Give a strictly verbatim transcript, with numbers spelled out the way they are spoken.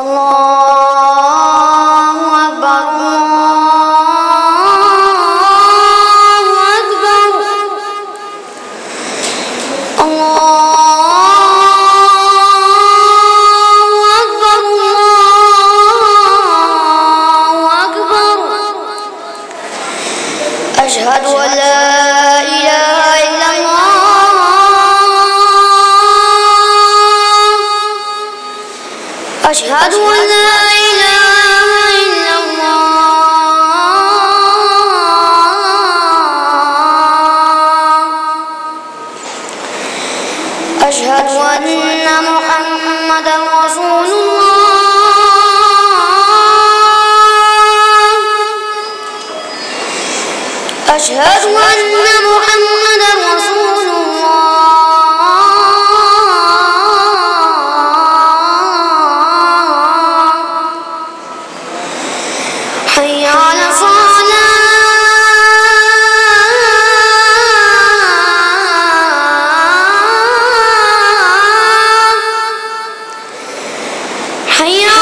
الله أكبر الله أكبر الله أكبر الله أكبر أشهد أن لا إله إلا الله أشهد أن لا إله إلا الله أشهد أن محمدا رسول الله أشهد أن محمدا رسول الله حي على الصلاة حي